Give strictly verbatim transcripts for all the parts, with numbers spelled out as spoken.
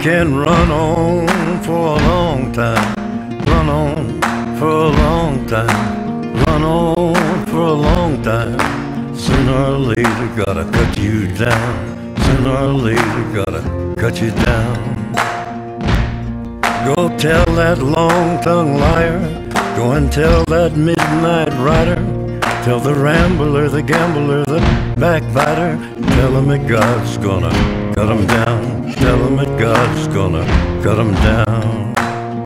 can run on for a long time, run on for a long time, run on for a long time. Sooner or later gotta cut you down, sooner or later gotta cut you down. Go tell that long-tongued liar, go and tell that midnight rider, tell the rambler, the gambler, the backbiter, tell him that God's gonna cut him down, tell him that God's gonna cut him down.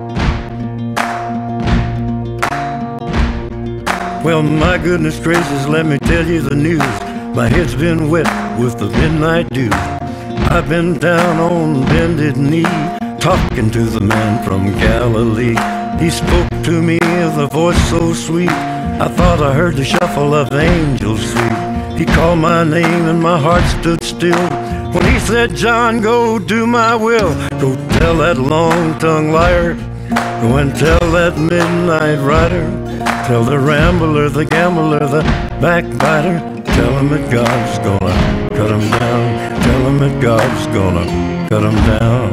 Well, my goodness gracious, let me tell you the news. My head's been wet with the midnight dew. I've been down on bended knee, talking to the man from Galilee. He spoke to me with a voice so sweet, I thought I heard the shuffle of angels sweet. He called my name and my heart stood still when he said, John, go do my will. Go tell that long-tongued liar, go and tell that midnight rider, tell the rambler, the gambler, the backbiter, tell him that God's gonna cut him down, tell him that God's gonna cut him down.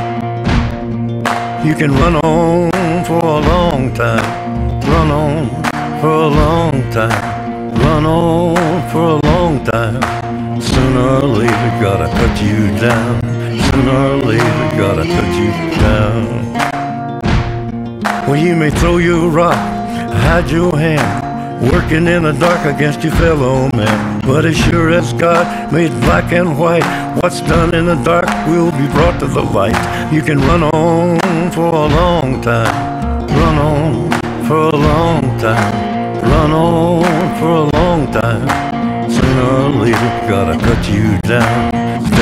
You can run on for a long time, run on for a long time, run on for a long time. Sooner or later gotta cut you down, sooner or later gotta cut you down. Well, you may throw your rock, hide your hand, working in the dark against your fellow man, but as sure as God made black and white, what's done in the dark will be brought to the light. You can run on for a long time, run on for a long time, run on for a long time. Sooner or later gotta cut you down.